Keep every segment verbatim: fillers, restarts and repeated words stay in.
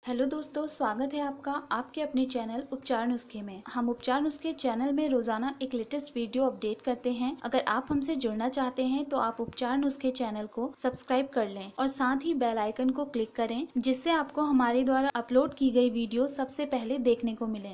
Hello दोस्तों, स्वागत है आपका आपके अपने चैनल उपचार नुस्खे में। हम उपचार नुस्खे चैनल में रोजाना एक लेटेस्ट वीडियो अपडेट करते हैं। अगर आप हमसे जुड़ना चाहते हैं तो आप उपचार नुस्खे चैनल को सब्सक्राइब कर लें और साथ ही बेल आइकन को क्लिक करें, जिससे आपको हमारे द्वारा अपलोड की गई वीडियो सबसे पहले देखने को मिले।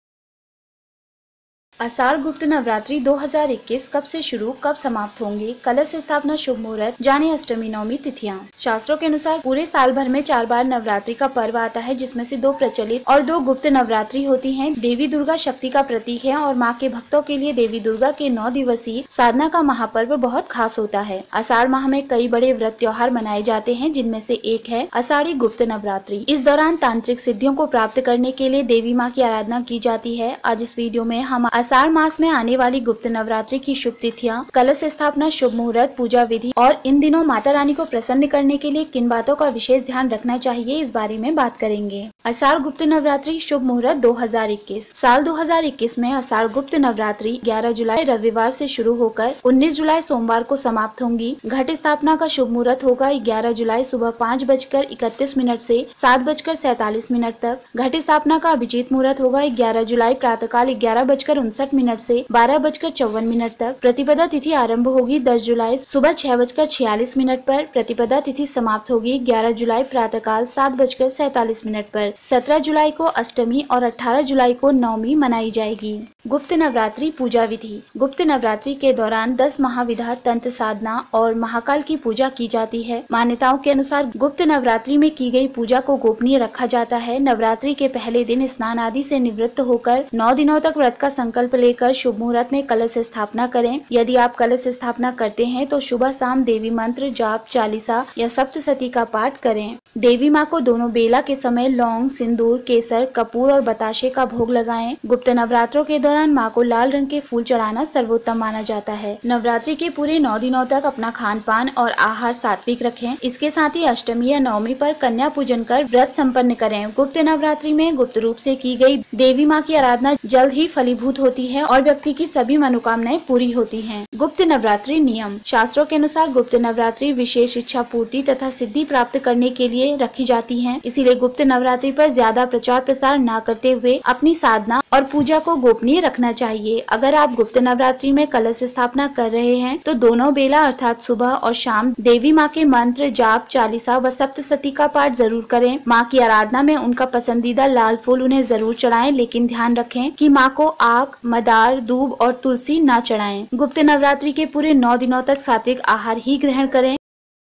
आषाढ़ गुप्त नवरात्रि दो हज़ार इक्कीस कब से शुरू कब समाप्त होंगे, कलश स्थापना शुभ मुहूर्त, जाने अष्टमी नवमी तिथियां। शास्त्रों के अनुसार पूरे साल भर में चार बार नवरात्रि का पर्व आता है, जिसमें से दो प्रचलित और दो गुप्त नवरात्रि होती हैं। देवी दुर्गा शक्ति का प्रतीक है और मां के भक्तों के लिए देवी दुर्गा के नौ दिवसीय साधना का महापर्व बहुत खास होता है। आषाढ़ माह में कई बड़े व्रत त्योहार मनाए जाते हैं, जिनमें से एक है आषाढ़ी गुप्त नवरात्रि। इस दौरान तांत्रिक सिद्धियों को प्राप्त करने के लिए देवी माँ की आराधना की जाती है। आज इस वीडियो में हम आषाढ़ मास में आने वाली गुप्त नवरात्रि की शुभ तिथियां, कलश स्थापना, शुभ मुहूर्त, पूजा विधि और इन दिनों माता रानी को प्रसन्न करने के लिए किन बातों का विशेष ध्यान रखना चाहिए, इस बारे में बात करेंगे। आषाढ़ गुप्त नवरात्रि शुभ मुहूर्त दो हज़ार इक्कीस। साल दो हज़ार इक्कीस में आषाढ़ गुप्त नवरात्रि ग्यारह जुलाई रविवार से शुरू होकर उन्नीस जुलाई सोमवार को समाप्त होंगी। घट स्थापना का शुभ मुहूर्त होगा ग्यारह जुलाई सुबह पाँच बजकर इकतीस मिनट से सात बजकर सैतालीस मिनट तक। घट स्थापना का अभिजीत मुहूर्त होगा ग्यारह जुलाई प्रातःकाल ग्यारह बजकर उनसठ मिनट से बारह बजकर चौवन मिनट तक। प्रतिपदा तिथि आरंभ होगी दस जुलाई सुबह छह बजकर छियालीस मिनट पर। प्रतिपदा तिथि समाप्त होगी ग्यारह जुलाई प्रातःकाल सात बजकर सैतालीस मिनट पर। सत्रह जुलाई को अष्टमी और अठारह जुलाई को नवमी मनाई जाएगी। गुप्त नवरात्रि पूजा विधि। गुप्त नवरात्रि के दौरान दस महाविधा तंत्र साधना और महाकाल की पूजा की जाती है। मान्यताओं के अनुसार गुप्त नवरात्रि में की गई पूजा को गोपनीय रखा जाता है। नवरात्रि के पहले दिन स्नान आदि से निवृत्त होकर नौ दिनों तक व्रत का संकल्प लेकर शुभ मुहूर्त में कलश स्थापना करें। यदि आप कलश स्थापना करते हैं तो सुबह शाम देवी मंत्र, जाप, चालीसा या सप्तशती का पाठ करें। देवी माँ को दोनों बेला के समय लौंग, सिंदूर, केसर, कपूर और बताशे का भोग लगाएं। गुप्त नवरात्रों के दौरान माँ को लाल रंग के फूल चढ़ाना सर्वोत्तम माना जाता है। नवरात्रि के पूरे नौ दिनों तक अपना खान पान और आहार सात्विक रखें। इसके साथ ही अष्टमी या नवमी पर कन्या पूजन कर व्रत संपन्न करें। गुप्त नवरात्रि में गुप्त रूप से की गई देवी माँ की आराधना जल्द ही फलीभूत होती है और व्यक्ति की सभी मनोकामनाएं पूरी होती हैं। गुप्त नवरात्रि नियम। शास्त्रों के अनुसार गुप्त नवरात्रि विशेष इच्छा पूर्ति तथा सिद्धि प्राप्त करने के लिए रखी जाती हैं। इसीलिए गुप्त नवरात्रि पर ज्यादा प्रचार प्रसार न करते हुए अपनी साधना और पूजा को गोपनीय रखना चाहिए। अगर आप गुप्त नवरात्रि में कलश स्थापना कर रहे हैं तो दोनों बेला अर्थात सुबह और शाम देवी माँ के मंत्र, जाप, चालीसा व सप्तशती का पाठ जरूर करें। माँ की आराधना में उनका पसंदीदा लाल फूल उन्हें जरूर चढ़ाएं, लेकिन ध्यान रखें कि माँ को आक, मदार, दूब और तुलसी न चढ़ाएं। गुप्त नवरात्रि के पूरे नौ दिनों तक सात्विक आहार ही ग्रहण करें।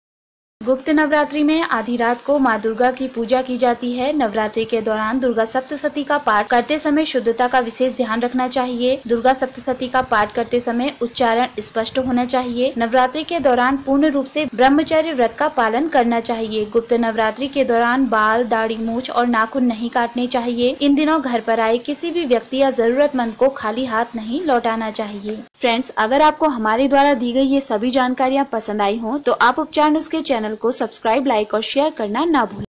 गुप्त नवरात्रि में आधी रात को माँ दुर्गा की पूजा की जाती है। नवरात्रि के दौरान दुर्गा सप्तशती का पाठ करते समय शुद्धता का विशेष ध्यान रखना चाहिए। दुर्गा सप्तशती का पाठ करते समय उच्चारण स्पष्ट होना चाहिए। नवरात्रि के दौरान पूर्ण रूप से ब्रह्मचर्य व्रत का पालन करना चाहिए। गुप्त नवरात्रि के दौरान बाल, दाढ़ी, मूछ और नाखून नहीं काटने चाहिए। इन दिनों घर पर आए किसी भी व्यक्ति या जरूरतमंद को खाली हाथ नहीं लौटाना चाहिए। फ्रेंड्स, अगर आपको हमारे द्वारा दी गई ये सभी जानकारियाँ पसंद आई हो तो आप उपचार नुस्खे चैनल को सब्सक्राइब, लाइक और शेयर करना ना भूलें।